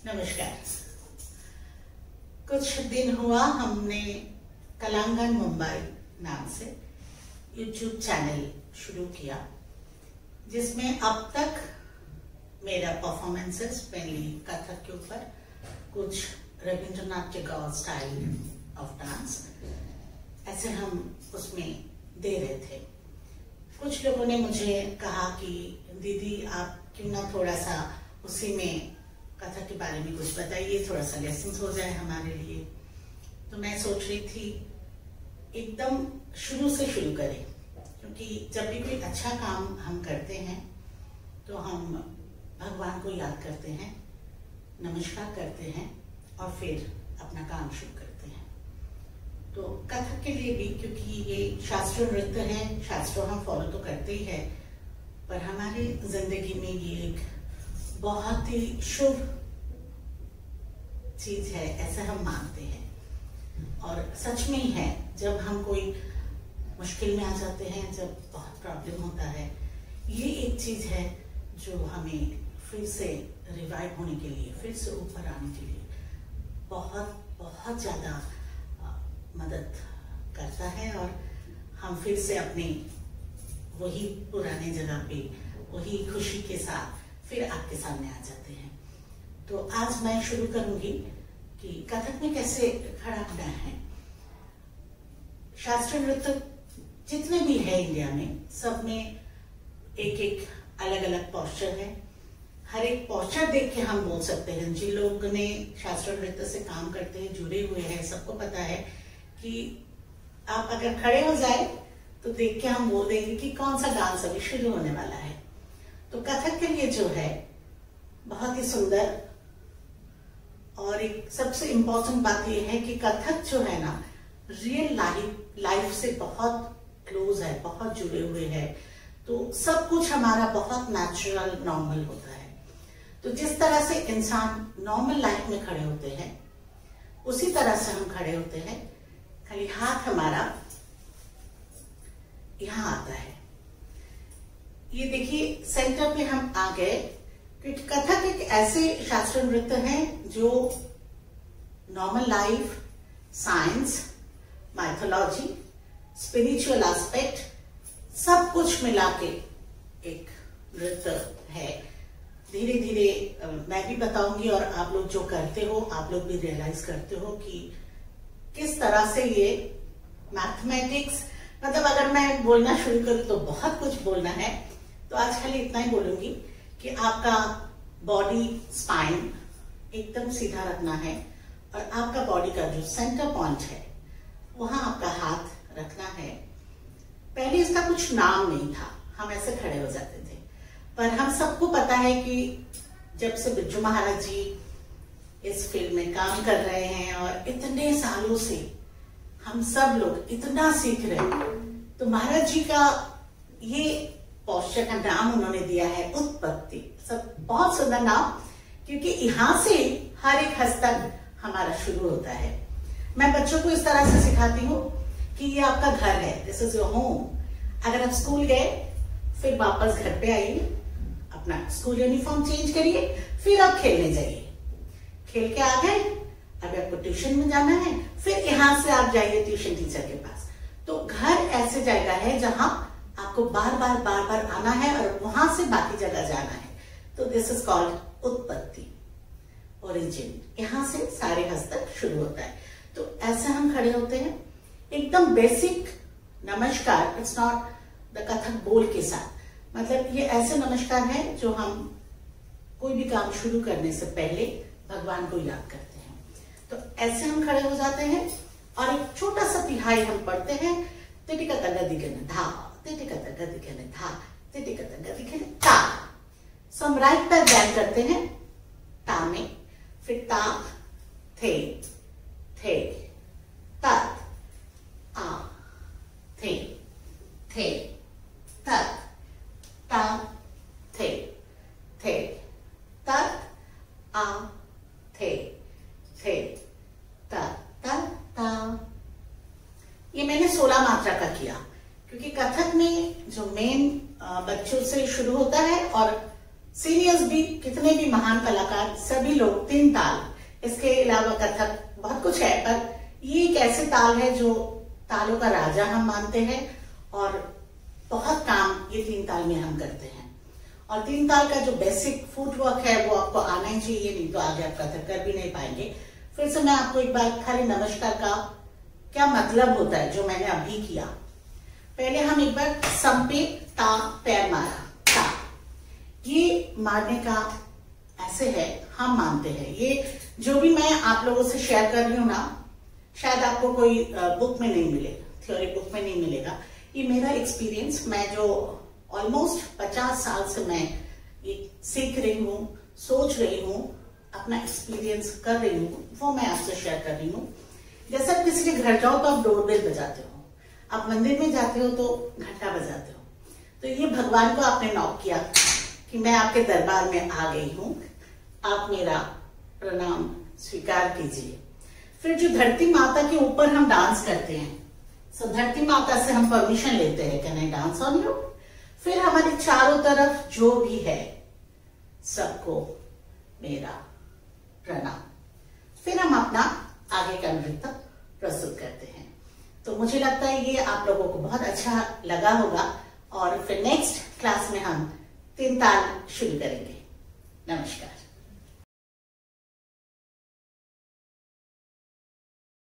नमस्कार। कुछ दिन हुआ हमने कलांगन मुंबई नाम से YouTube चैनल शुरू किया, जिसमें अब तक मेरा परफॉर्मेंसेस मेनली कथक के ऊपर, कुछ Rabindranath Tagore style of dance, ऐसे हम उसमें दे रहे थे। कुछ लोगों ने मुझे कहा कि दीदी आप क्यों ना थोड़ा सा उसी में कथक के बारे में कुछ बताइए, थोड़ा सा लेसन हो जाए हमारे लिए। तो मैं सोच रही थी एकदम शुरू से शुरू करें, क्योंकि जब भी कोई अच्छा काम हम करते हैं तो हम भगवान को याद करते हैं, नमस्कार करते हैं और फिर अपना काम शुरू करते हैं। तो कथक के लिए भी, क्योंकि ये शास्त्रीय नृत्य है, शास्त्रों हम फॉलो तो करते ही है, पर हमारी जिंदगी में ये एक बहुत ही शुभ चीज है, ऐसा हम मानते हैं। और सच में ही है, जब हम कोई मुश्किल में आ जाते हैं, जब बहुत प्रॉब्लम होता है, ये एक चीज है जो हमें फिर से रिवाइव होने के लिए, फिर से ऊपर आने के लिए बहुत बहुत ज्यादा मदद करता है, और हम फिर से अपने वही पुराने जगह पे वही खुशी के साथ फिर आपके सामने आ जाते हैं। तो आज मैं शुरू करूंगी कि कथक में कैसे खड़ा होना है। शास्त्रीय नृत्य जितने भी है इंडिया में, सब में एक एक अलग अलग पोस्चर है। हर एक पोस्चर देख के हम बोल सकते हैं, जिन लोग ने शास्त्रीय नृत्य से काम करते हैं, जुड़े हुए हैं, सबको पता है कि आप अगर खड़े हो जाए तो देख के हम बोल देंगे कि कौन सा डांस अभी शुरू होने वाला है। तो कथक के लिए जो है बहुत ही सुंदर, और एक सबसे इम्पोर्टेंट बात यह है कि कथक जो है ना, रियल लाइफ से बहुत क्लोज है, बहुत जुड़े हुए हैं। तो सब कुछ हमारा बहुत नेचुरल, नॉर्मल होता है। तो जिस तरह से इंसान नॉर्मल लाइफ में खड़े होते हैं, उसी तरह से हम खड़े होते हैं। खाली हाथ हमारा यहां आता है। ये देखिए, सेंटर पे हम आ गए, क्योंकि कथक एक ऐसे शास्त्रीय नृत्य है जो normal life, science, mythology, spiritual aspect, सब कुछ मिला के एक नृत्य है। धीरे धीरे मैं भी बताऊंगी, और आप लोग जो करते हो, आप लोग भी रियलाइज करते हो कि किस तरह से ये मैथमेटिक्स, मतलब अगर मैं बोलना शुरू करूं तो बहुत कुछ बोलना है। तो आज खाली इतना ही बोलूंगी कि आपका बॉडी स्पाइन एकदम सीधा रखना है, और आपका बॉडी का जो सेंटर पॉइंट है वहां आपका हाथ रखना है। पहले इसका कुछ नाम नहीं था, हम ऐसे खड़े हो जाते थे, पर हम सबको पता है कि जब से बिरजू महाराज जी इस फील्ड में काम कर रहे हैं और इतने सालों से हम सब लोग इतना सीख रहे हैं, तो महाराज जी का ये पोस्चर का नाम उन्होंने दिया है उत्पत्ति। सब बहुत सुंदर नाम, क्योंकि यहां से हर एक हस्तक हमारा शुरू होता है। मैं बच्चों को इस तरह से सिखाती हूँ कि ये आपका घर है, दिस इज योर होम। अगर आप स्कूल गए, फिर वापस घर पे आइए, अपना स्कूल यूनिफॉर्म चेंज करिए, फिर आप खेलने जाइए। खेल के आ गए, अब आपको ट्यूशन में जाना है, फिर यहां से आप जाइए ट्यूशन टीचर के पास। तो घर ऐसे जगह है जहां आपको बार बार आना है, और वहां से बाकी जगह जाना है। तो दिस इज कॉल्ड उत्पत्ति, ओरिजिन। यहां से सारे हस्तक शुरू होता है। तो ऐसे हम खड़े होते हैं, एकदम बेसिक नमस्कार। इट्स नॉट द कथक बोल के साथ, मतलब ये ऐसे नमस्कार है जो हम कोई भी काम शुरू करने से पहले भगवान को याद करते हैं। तो ऐसे हम खड़े हो जाते हैं, और एक छोटा सा तिहाई हम पढ़ते हैं, तिटिकत गदिगन धा, तिटिकत गदिगन धा, तिटिकत गदिगन ता। सो हम राइट पैर बैक करते हैं ता में, फिर ता, थे, तत, आ, थे, तत, ता, थे, तत, आ, थे, ता। ये मैंने 16 मात्रा का किया, क्योंकि कथक में जो मेन बच्चों से शुरू होता है और सीनियर्स भी, कितने भी महान कलाकार, सभी लोग तीन ताल, इसके अलावा कथक बहुत कुछ है, पर ये एक ऐसे ताल है जो तालों का राजा हम मानते हैं और बहुत काम ये तीन ताल में हम करते हैं। और तीन ताल का जो बेसिक फुटवर्क है वो आपको आना ही चाहिए, नहीं तो आगे आप कथक कर भी नहीं पाएंगे। फिर से मैं आपको एक बार खाली नमस्कार का क्या मतलब होता है जो मैंने अभी किया। पहले हम एक बार सम पे ता पैर मारा, ता, ये मारने का ऐसे है, हम मानते हैं। ये जो भी मैं आप लोगों से शेयर कर रही हूं ना, शायद आपको कोई बुक में नहीं मिलेगा, थ्योरी बुक में नहीं मिलेगा। ये मेरा एक्सपीरियंस, मैं जो ऑलमोस्ट 50 साल से मैं ये सीख रही हूँ, सोच रही हूँ, अपना एक्सपीरियंस कर रही हूँ, वो मैं आपसे शेयर कर रही हूँ। जैसे आप किसी के घर जाओ तो आप डोरबेल बजाते हो, आप मंदिर में जाते हो तो घंटा बजाते हो, तो ये भगवान को आपने नॉक किया कि मैं आपके दरबार में आ गई हूँ, आप मेरा प्रणाम स्वीकार कीजिए। फिर जो धरती माता के ऊपर हम डांस करते हैं, सो धरती माता से हम परमिशन लेते हैं, can I dance on you. फिर हमारे चारों तरफ जो भी है सबको मेरा प्रणाम। फिर हम अपना आगे का नृत्य प्रस्तुत करते हैं। तो मुझे लगता है ये आप लोगों को बहुत अच्छा लगा होगा और फिर नेक्स्ट क्लास में हम तीन ताल शुरू करेंगे। नमस्कार।